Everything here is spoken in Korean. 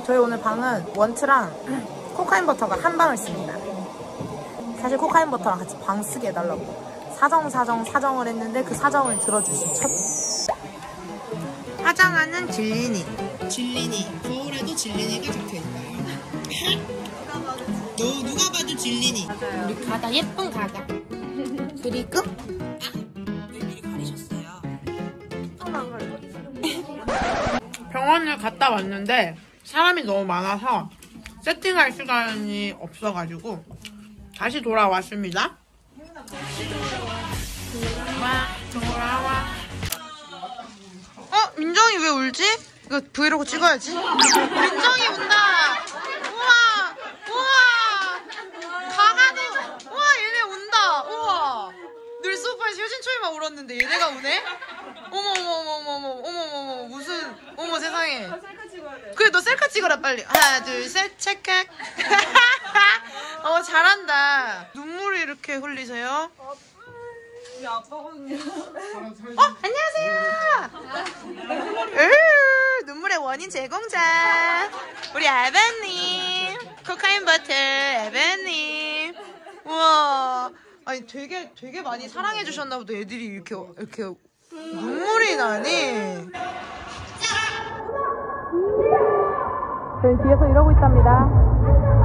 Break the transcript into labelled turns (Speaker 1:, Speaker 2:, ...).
Speaker 1: 저희 오늘 방은 원트랑 코카인 버터가 한 방을 씁니다. 사실 코카인 버터랑 같이 방 쓰게 해달라고 사정을 했는데 그 사정을 들어주신 첫 화장하는 진리니. 거울에도 진리니가 적혀있나요? 누가 봐도 진리니.
Speaker 2: 맞아요.
Speaker 1: 우리 가다 예쁜 가다. 그리고 미리 가리셨어요. 병원을 갔다 왔는데 사람이 너무 많아서 세팅할 시간이 없어가지고 다시 돌아왔습니다. 돌아와. 민정이 왜 울지? 이거 브이로그 찍어야지. 민정이 운다. 우와. 강아지. 우와, 얘네 운다. 우와. 늘 소파에서 효진초이만 울었는데 얘네가 우네? 어머 무슨. 어머 세상에. 그래, 너 셀카 찍어라 빨리. 하나 둘 셋 찰칵. 잘한다. 눈물을 이렇게 흘리세요?
Speaker 2: 우리 아빠거든요.
Speaker 1: 안녕하세요. 눈물의 원인 제공자 우리 에베님. 코카인 버터 에베님. 우와. 아니 되게 많이 사랑해 주셨나 보다. 애들이 이렇게 눈물이 나니. 저희 뒤에서 이러고 있답니다.